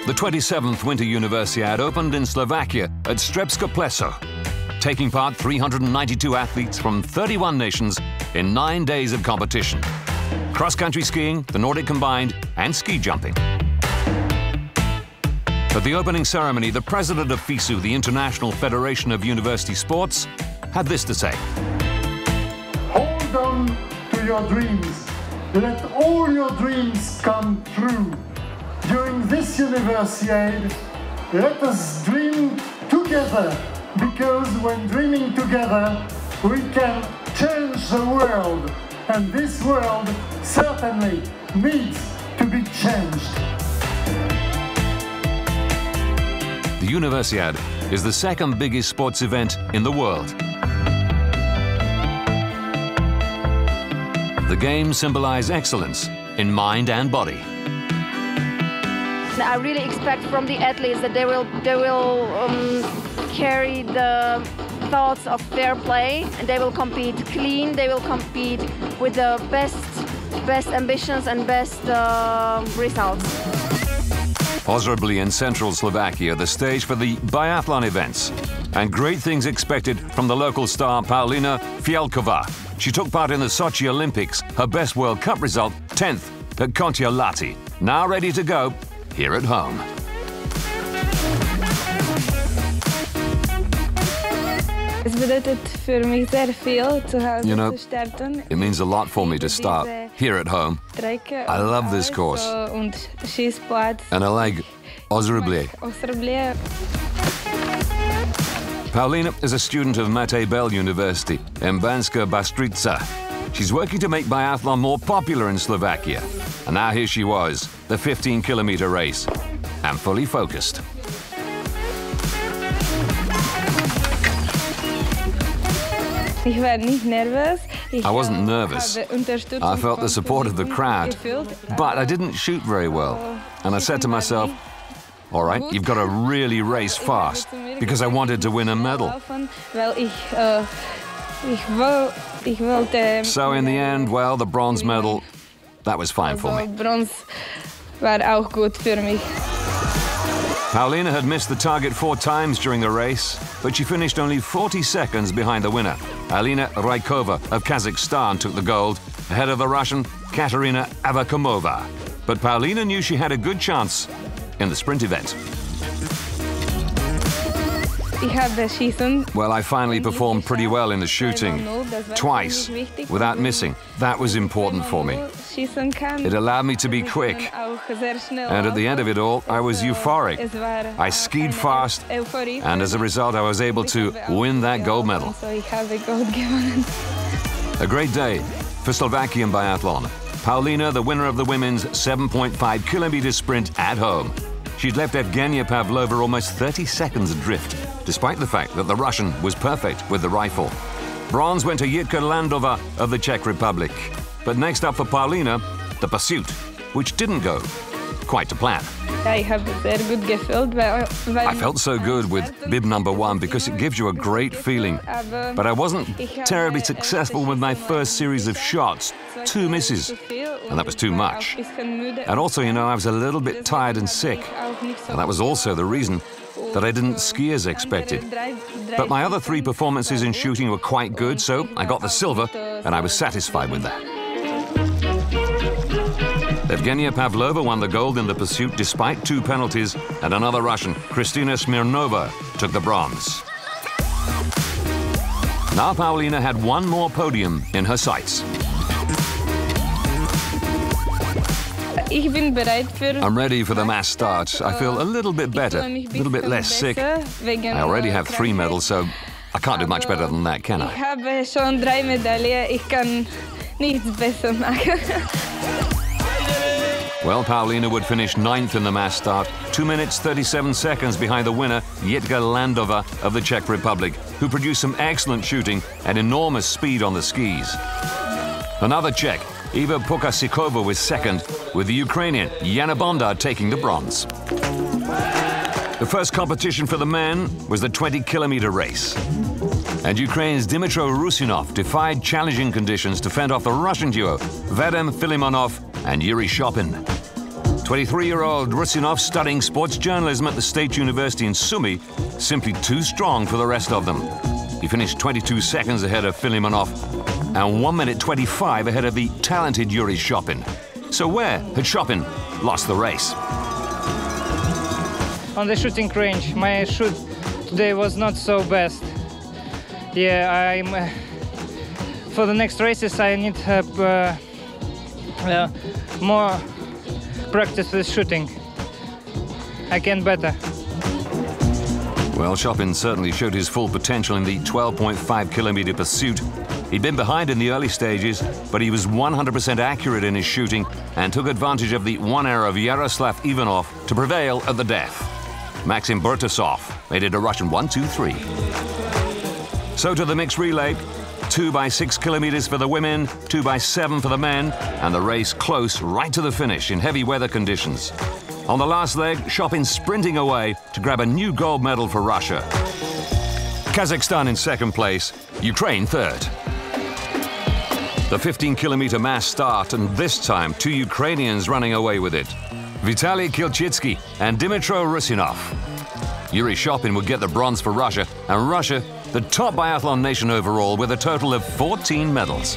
The 27th Winter Universiade opened in Slovakia at Strebska Pleso, taking part 392 athletes from 31 nations in 9 days of competition. Cross-country skiing, the Nordic combined, and ski jumping. At the opening ceremony, the president of FISU, the International Federation of University Sports, had this to say. Hold on to your dreams. Let all your dreams come true. During this Universiade, let us dream together, because when dreaming together, we can change the world, and this world certainly needs to be changed. The Universiade is the second biggest sports event in the world. The Games symbolize excellence in mind and body. I really expect from the athletes that they will carry the thoughts of fair play, and they will compete clean. They will compete with the best ambitions and best results. Ozrobly in central Slovakia, the stage for the biathlon events. And great things expected from the local star Paulina Fialkova. She took part in the Sochi Olympics, her best World Cup result, 10th at Kontiolahti. Now ready to go here at home. You know, it means a lot for me to start here at home. I love this course. And I like Ozrobly. Paulina is a student of Matej Bell University in Banska Bystrica. She's working to make biathlon more popular in Slovakia. And now here she was, the 15-kilometer race, and fully focused. I wasn't nervous. I felt the support of the crowd, but I didn't shoot very well. And I said to myself, all right, you've got to really race fast, because I wanted to win a medal. So in the end, well, the bronze medal, that was fine for me. Paulina had missed the target 4 times during the race, but she finished only 40 seconds behind the winner. Alina Raikova of Kazakhstan took the gold, ahead of the Russian Katerina Avakomova. But Paulina knew she had a good chance in the sprint event. Well, I finally performed pretty well in the shooting, twice, without missing. That was important for me. It allowed me to be quick. And at the end of it all, I was euphoric. I skied fast, and as a result, I was able to win that gold medal. A great day for Slovakian biathlon. Paulina, the winner of the women's 7.5-kilometer sprint at home. She'd left Evgenia Pavlova almost 30 seconds adrift, despite the fact that the Russian was perfect with the rifle. Bronze went to Jitka Landova of the Czech Republic. But next up for Paulina, the pursuit, which didn't go quite to plan. I felt so good with bib number 1 because it gives you a great feeling. But I wasn't terribly successful with my first series of shots. 2 misses. And that was too much. And also, you know, I was a little bit tired and sick. And that was also the reason that I didn't ski as expected. But my other 3 performances in shooting were quite good, so I got the silver, and I was satisfied with that. Evgenia Pavlova won the gold in the pursuit despite 2 penalties, and another Russian, Kristina Smirnova, took the bronze. Now Paulina had 1 more podium in her sights. I'm ready for the mass start. I feel a little bit better, a little bit less sick. I already have 3 medals, so I can't do much better than that, can I? Well, Paulina would finish 9th in the mass start, 2 minutes 37 seconds behind the winner, Jitka Landova of the Czech Republic, who produced some excellent shooting and enormous speed on the skis. Another Czech, Iva Pokasikova, was second, with the Ukrainian Yana Bondar taking the bronze. The first competition for the men was the 20-kilometer race. And Ukraine's Dmytro Rusinov defied challenging conditions to fend off the Russian duo Vadim Filimonov and Yuri Shopin. 23-year-old Rusinov, studying sports journalism at the State University in Sumy, simply too strong for the rest of them. He finished 22 seconds ahead of Filimonov and 1 minute 25 ahead of the talented Yuri Shopin. So where had Shopin lost the race? On the shooting range, my shoot today was not so best. Yeah, for the next races I need more practice with shooting. I can better. Well, Shopin certainly showed his full potential in the 12.5-kilometer pursuit. He'd been behind in the early stages, but he was 100% accurate in his shooting and took advantage of the one error of Yaroslav Ivanov to prevail at the death. Maxim Burtasov made it a Russian 1-2-3. So to the mixed relay, 2 by 6 kilometers for the women, 2 by 7 for the men, and the race close right to the finish in heavy weather conditions. On the last leg, Shopin sprinting away to grab a new gold medal for Russia. Kazakhstan in second place, Ukraine third. The 15-kilometer mass start, and this time 2 Ukrainians running away with it. Vitaly Kilchitsky and Dmytro Rusinov. Yuri Shopin would get the bronze for Russia, and Russia, the top biathlon nation overall, with a total of 14 medals.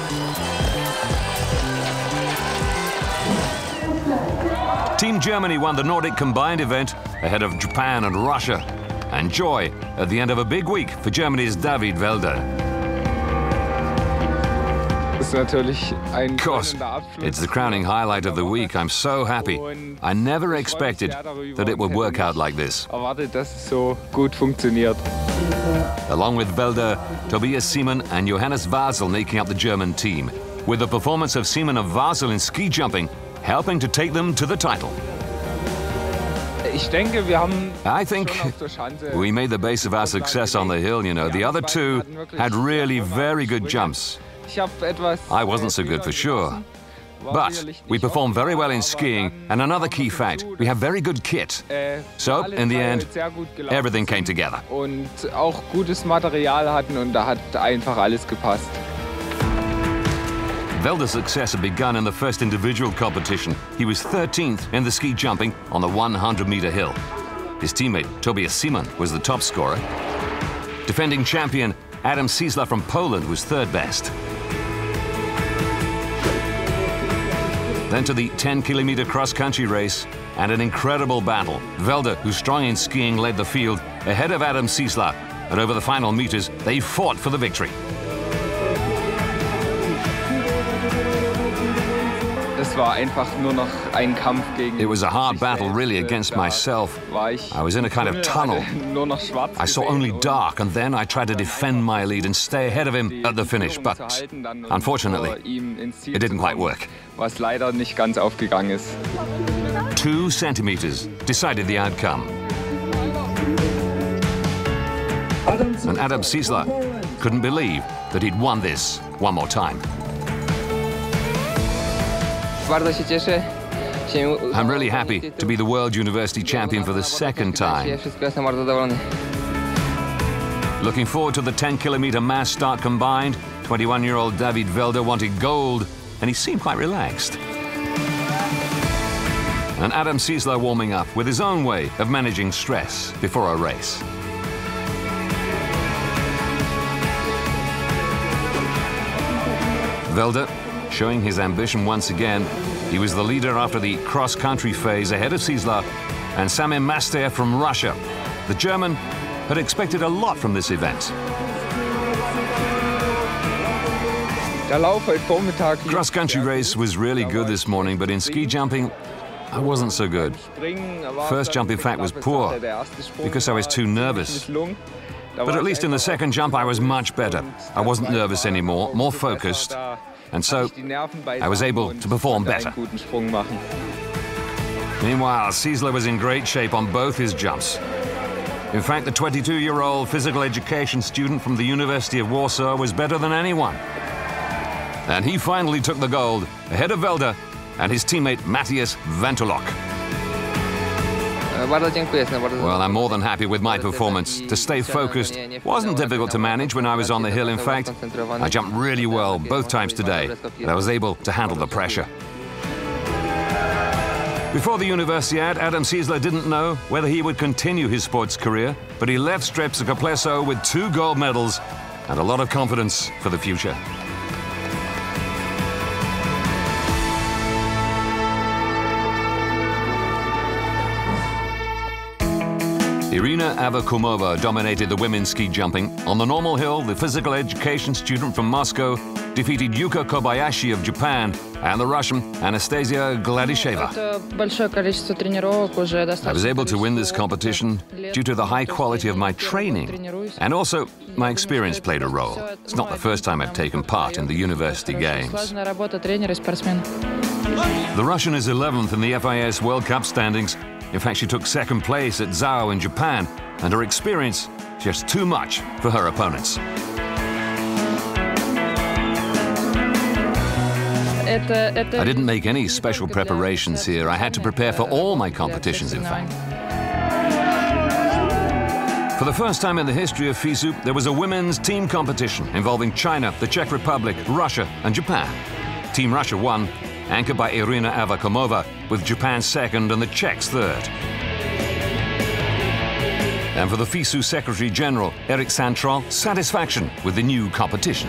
Team Germany won the Nordic combined event ahead of Japan and Russia. And joy at the end of a big week for Germany's David Welder. Of course, it's the crowning highlight of the week. I'm so happy. I never expected that it would work out like this. Along with Welder, Tobias Seemann and Johannes Wasel making up the German team, with the performance of Seemann and Wasel in ski jumping helping to take them to the title. I think we made the base of our success on the hill, you know. The other two had really very good jumps. I wasn't so good for sure. But we performed very well in skiing, and another key fact, we have very good kit. So, in the end, everything came together. Und auch gutes Material hatten und da hat einfach alles gepasst. Welder's success had begun in the first individual competition. He was 13th in the ski jumping on the 100-meter hill. His teammate, Tobias Seemann, was the top scorer. Defending champion, Adam Ciesla from Poland was third best. Then to the 10-kilometer cross-country race, and an incredible battle. Welder, who's strong in skiing, led the field ahead of Adam Ciesla, and over the final meters, they fought for the victory. It was a hard battle, really, against myself. I was in a kind of tunnel. I saw only dark, and then I tried to defend my lead and stay ahead of him at the finish, but unfortunately, it didn't quite work. 2 centimeters decided the outcome. And Adam Ciesla couldn't believe that he'd won this one more time. I'm really happy to be the World University Champion for the second time. Looking forward to the 10-kilometer mass start combined. 21-year-old David Welder wanted gold, and he seemed quite relaxed. And Adam Ciesla warming up with his own way of managing stress before a race. Welder showing his ambition once again. He was the leader after the cross-country phase ahead of Ciesla and Samim Masteyev from Russia. The German had expected a lot from this event. Cross-country race was really good this morning, but in ski jumping, I wasn't so good. First jump, in fact, was poor because I was too nervous. But at least in the second jump, I was much better. I wasn't nervous anymore, more focused, and so I was able to perform better. Meanwhile, Ciesla was in great shape on both his jumps. In fact, the 22-year-old physical education student from the University of Warsaw was better than anyone. And he finally took the gold, ahead of Welder and his teammate Matthias Ventolok. Well, I'm more than happy with my performance. To stay focused wasn't difficult to manage when I was on the hill. In fact, I jumped really well both times today, and I was able to handle the pressure. Before the Universiade, Adam Ciesla didn't know whether he would continue his sports career, but he left Strepsica Plzeň with 2 gold medals and a lot of confidence for the future. Irina Averkumova dominated the women's ski jumping. On the normal hill, the physical education student from Moscow defeated Yuka Kobayashi of Japan and the Russian Anastasia Gladisheva. I was able to win this competition due to the high quality of my training, and also my experience played a role. It's not the first time I've taken part in the University Games. The Russian is 11th in the FIS World Cup standings. In fact, she took 2nd place at Zhao in Japan, and her experience just too much for her opponents. I didn't make any special preparations here. I had to prepare for all my competitions, in fact. For the first time in the history of FISU, there was a women's team competition involving China, the Czech Republic, Russia, and Japan. Team Russia won, anchored by Irina Averkumova, with Japan 2nd and the Czechs 3rd. And for the FISU Secretary General, Eric Santral, satisfaction with the new competition.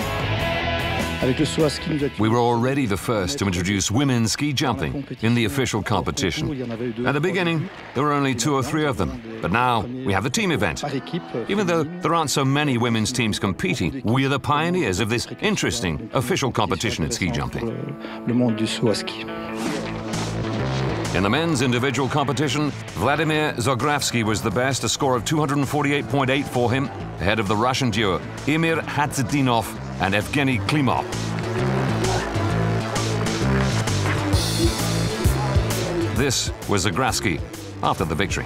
We were already the first to introduce women's ski jumping in the official competition. At the beginning, there were only 2 or 3 of them, but now we have the team event. Even though there aren't so many women's teams competing, we are the pioneers of this interesting official competition in ski jumping. In the men's individual competition, Vladimir Zografsky was the best, a score of 248.8 for him, ahead of the Russian duo Emir Hatzidinov and Evgeny Klimov. This was Zografsky after the victory.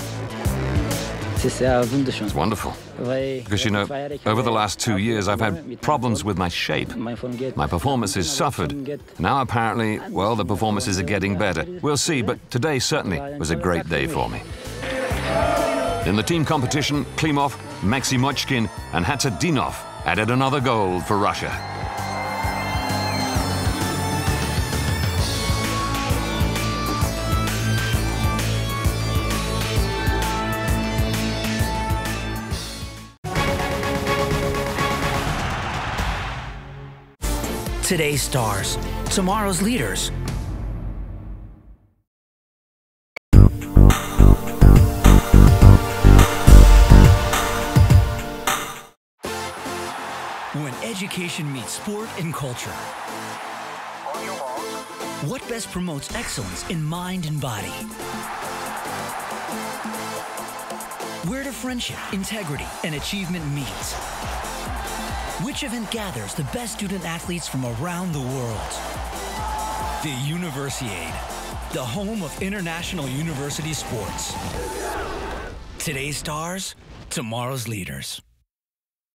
It's wonderful, because you know, over the last 2 years I've had problems with my shape. My performances suffered. Now apparently, well, the performances are getting better. We'll see, but today certainly was a great day for me. In the team competition, Klimov, Maximochkin and Hatzidinov added another gold for Russia. Today's stars, tomorrow's leaders. When education meets sport and culture. What best promotes excellence in mind and body? Where do friendship, integrity, and achievement meet? Which event gathers the best student athletes from around the world? The Universiade, the home of international university sports. Today's stars, tomorrow's leaders.